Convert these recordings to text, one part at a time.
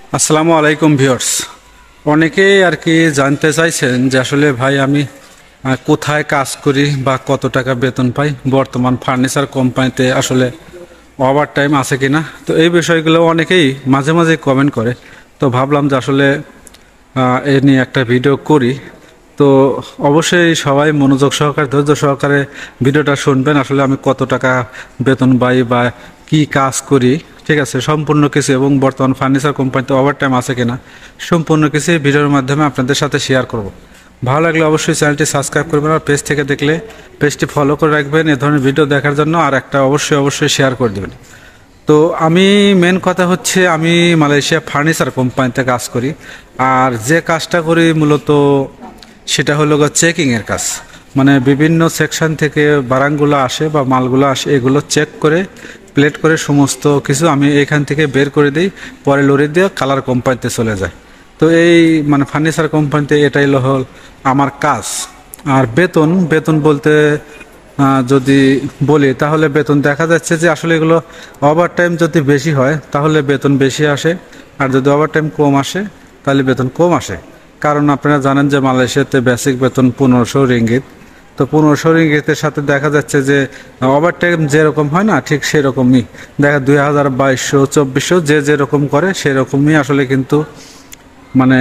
আসসালামু আলাইকুম ভিউয়ার্স। অনেকেই আর কি জানতে চাইছেন যে আসলে ভাই আমি কোথায় কাজ করি বা কত টাকা বেতন পাই, বর্তমান ফার্নিচার কোম্পানিতে আসলে ওভার টাইম আছে কিনা। তো এই বিষয়গুলো অনেকেই মাঝে মাঝে কমেন্ট করে, তো ভাবলাম যে আসলে এ নিয়ে একটা ভিডিও করি। তো অবশ্যই সবাই মনোযোগ সহকারে ধৈর্য সহকারে ভিডিওটা শুনবেন। আসলে আমি কত টাকা বেতন পাই বা কি কাজ করি, ঠিক আছে, সম্পূর্ণ কিছু, এবং বর্তমান ফার্নিচার কোম্পানিতে ওভার টাইম আছে কিনা সম্পূর্ণ কিছু ভিডিওর মাধ্যমে আপনাদের সাথে শেয়ার করব। ভালো লাগলে অবশ্যই চ্যানেলটি সাবস্ক্রাইব করবেন, আর পেজ থেকে দেখলে পেজটি ফলো করে রাখবেন এ ধরনের ভিডিও দেখার জন্য, আর একটা অবশ্যই শেয়ার করে দেবেন। তো আমি মেন কথা হচ্ছে আমি মালয়েশিয়া ফার্নিচার কোম্পানিতে কাজ করি, আর যে কাজটা করি মূলত সেটা হলো চেকিংয়ের কাজ। মানে বিভিন্ন সেকশন থেকে বারাংগুলো আসে বা মালগুলো আসে, এগুলো চেক করে প্লেট করে সমস্ত কিছু আমি এখান থেকে বের করে দিই, পরে লরি দিয়ে কালার কোম্পানিতে চলে যায়। তো এই মানে ফার্নিচার কোম্পানিতে এটাই হল আমার কাজ। আর বেতন বেতন বলতে যদি বলি তাহলে বেতন দেখা যাচ্ছে যে আসলে এগুলো ওভার টাইম যদি বেশি হয় তাহলে বেতন বেশি আসে, আর যদি ওভার টাইম কম আসে তাহলে বেতন কম আসে। কারণ আপনারা জানেন যে মালয়েশিয়াতে বেসিক বেতন 1500 রিঙ্গিত। তো 1500 রিঙ্গিতের সাথে দেখা যাচ্ছে যে ওভার টাইম যেরকম হয় না, ঠিক সেরকমই দেখা 2000, 2200, 2400 যে যেরকম করে সেরকমই আসলে, কিন্তু মানে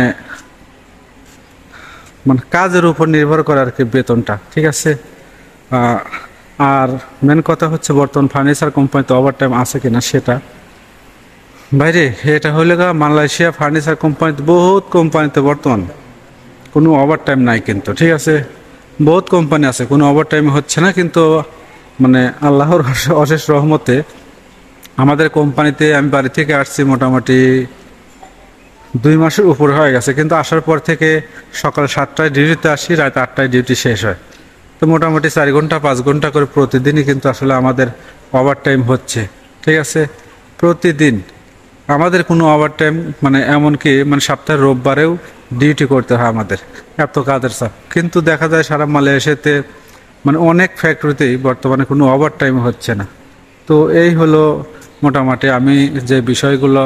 মানে কাজের উপর নির্ভর করে আর কি বেতনটা, ঠিক আছে। আর মেন কথা হচ্ছে বর্তমান ফার্নিচার কোম্পানিতে ওভার টাইম আছে কিনা সেটা। বাইরে এটা হলে মালয়েশিয়া ফার্নিচার কোম্পানিতে বহুত কোম্পানিতে বর্তমান কোনো ওভার টাইম নাই কিন্তু, ঠিক আছে। বহুত কোম্পানি আছে কোনো ওভার টাইম হচ্ছে না, কিন্তু মানে আল্লাহর অশেষ রহমতে আমাদের কোম্পানিতে আমি বাড়ি থেকে আসছি মোটামুটি 2 মাসের উপর হয়ে গেছে, কিন্তু আসার পর থেকে সকাল 7টায় ডিউটিতে আসি, রাত 8টায় ডিউটি শেষ হয়। তো মোটামুটি 4 ঘন্টা 5 ঘন্টা করে প্রতিদিনই কিন্তু আসলে আমাদের ওভার টাইম হচ্ছে, ঠিক আছে। প্রতিদিন আমাদের কোনো ওভার টাইম মানে এমনকি মানে সপ্তাহের রোববারেও ডিউটি করতে হয় আমাদের, এত কাজের চাপ। কিন্তু দেখা যায় সারা মালয়েশিয়াতে মানে অনেক ফ্যাক্টরিতেই বর্তমানে কোনো ওভার টাইম হচ্ছে না। তো এই হলো মোটামুটি আমি যে বিষয়গুলো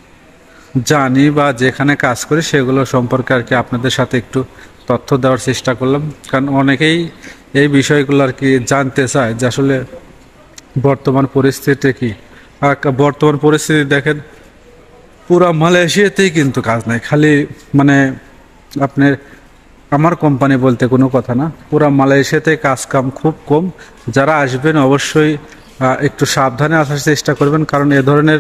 জানি বা যেখানে কাজ করি সেগুলো সম্পর্কে আর কি আপনাদের সাথে একটু তথ্য দেওয়ার চেষ্টা করলাম। কারণ অনেকেই এই বিষয়গুলো আর কি জানতে চায় যে আসলে বর্তমান পরিস্থিতি কি। আর বর্তমান পরিস্থিতি দেখেন পুরা মালয়েশিয়াতেই কিন্তু কাজ নাই, খালি মানে আপনার আমার কোম্পানি বলতে কোনো কথা না, পুরা মালয়েশিয়াতে কাজ কাম খুব কম। যারা আসবেন অবশ্যই একটু সাবধানে আসার চেষ্টা করবেন, কারণ এ ধরনের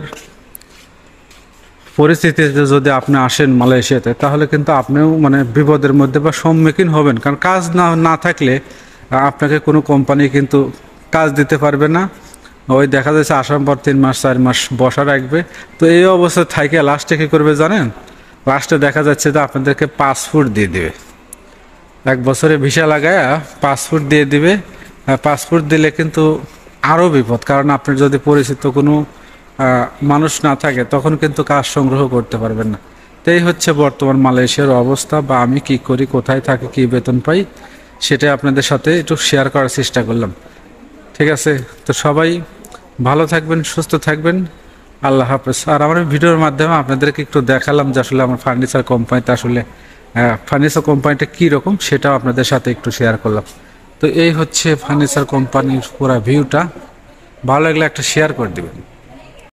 পরিস্থিতিতে যদি আপনি আসেন মালয়েশিয়াতে তাহলে কিন্তু আপনিও মানে বিপদের মধ্যে বা সম্মুখীন হবেন। কারণ কাজ না থাকলে আপনাকে কোনো কোম্পানি কিন্তু কাজ দিতে পারবে না। ওই দেখা যাচ্ছে আসার পর 3 মাস 4 মাস বসা রাখবে। তো এই অবস্থায় থাকে লাস্টে কী করবে জানেন? লাস্টে দেখা যাচ্ছে যে আপনাদেরকে পাসপোর্ট দিয়ে দেবে, 1 বছরে ভিসা লাগায় পাসপোর্ট দিয়ে দিবে। পাসপোর্ট দিলে কিন্তু আরও বিপদ, কারণ আপনার যদি পরিচিত কোনো মানুষ না থাকে তখন কিন্তু কাজ সংগ্রহ করতে পারবেন না। তো এই হচ্ছে বর্তমান মালয়েশিয়ার অবস্থা, বা আমি কি করি, কোথায় থাকি, কি বেতন পাই, সেটাই আপনাদের সাথে একটু শেয়ার করার চেষ্টা করলাম, ঠিক আছে। তো সবাই ভালো থাকবেন, সুস্থ থাকবেন, আল্লাহ হাফেজ। আর আমার ভিডিওর মাধ্যমে আপনাদেরকে একটু দেখালাম যে আসলে আমার ফার্নিচার কোম্পানিতে আসলে ফার্নিচার কোম্পানিটা কীরকম সেটাও আপনাদের সাথে একটু শেয়ার করলাম। তো এই হচ্ছে ফার্নিচার কোম্পানির পুরো ভিউটা। ভালো লাগলে একটা শেয়ার করে দেবেন।